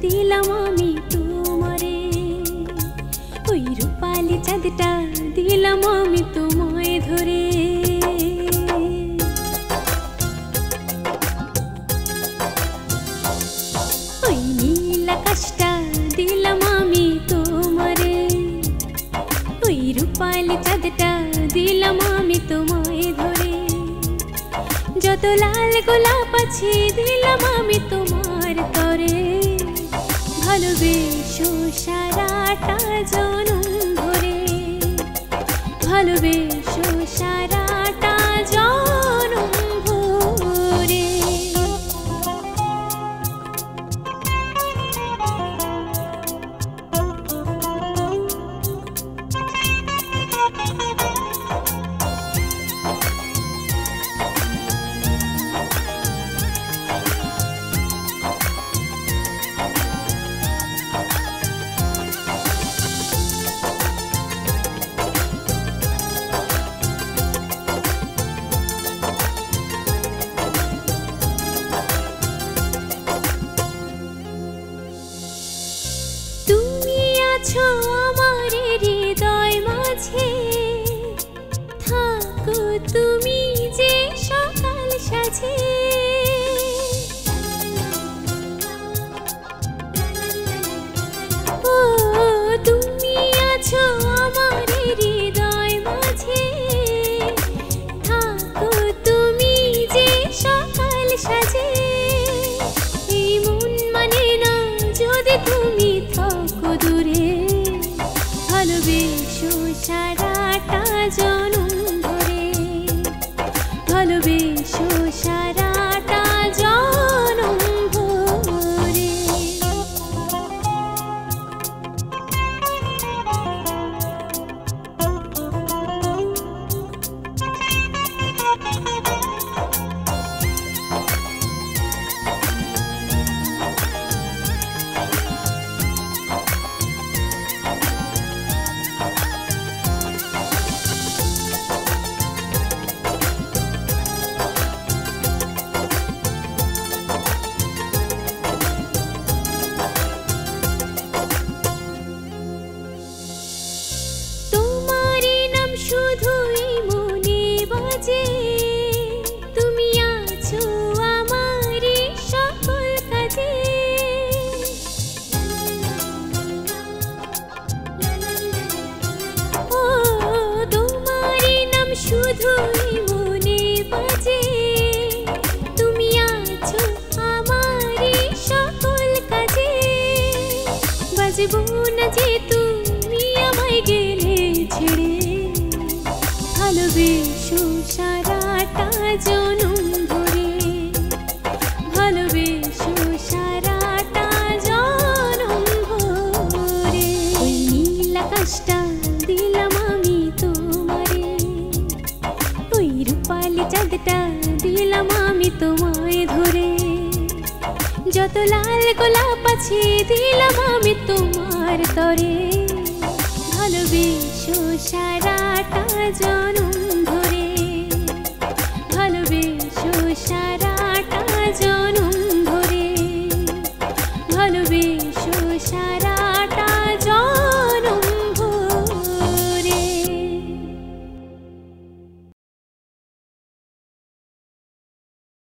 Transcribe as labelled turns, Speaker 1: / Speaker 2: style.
Speaker 1: দিলাম আমি তোমারে, ওই রূপালি চাঁদটা দিলাম আমি তোমায় ধরে। ওই নীল আকাশটা দিলাম আমি তোমারে, ওই রূপালি চাঁদটা দিলাম আমি তোমায় ধরে। যত লাল গোলাপ আছে দিলাম আমি তোমার তরে, ভালোবেসো সারাটা জনম ধরে, ভালোবেসো সারাটা জনম ভরে। আমার হৃদয় মাঝে থাকো তুমি যে সকাল সাজে, ও তুমি আছো আমার হৃদয় মাঝে, থাকো তুমি যে সকাল সাজে। এই মন মানে না যদি তুমি থাকো দূরে, ভালোবেসো সারাটা জনম ধরে, ভালোবেসো সারাটা জনম ভরে। শুধুই মনে বাজে, তুমি আছো আমার সকল কাজে। ও তোমারই নাম শুধুই মনে বাজে, তুমি আছো আমার সকল কাজে। বাজবো না যে তুমি আমায় গেলে ছেড়ে, ভালোবেসো সারাটা জনম ধরে, ভালোবেসো সারাটা জনম ভরে। ওই নীল আকাশটা দিলাম আমি তোমারে, ওই রূপালি চাঁদটা দিলাম আমি তোমায় ধরে। যত লাল গোলাপ আছে দিলাম আমি তোমার তরে, ভালোবেসো সারাটা জনম ধরে, ভালোবেসো সারাটা জনম ধরে, ভালোবেসো সারা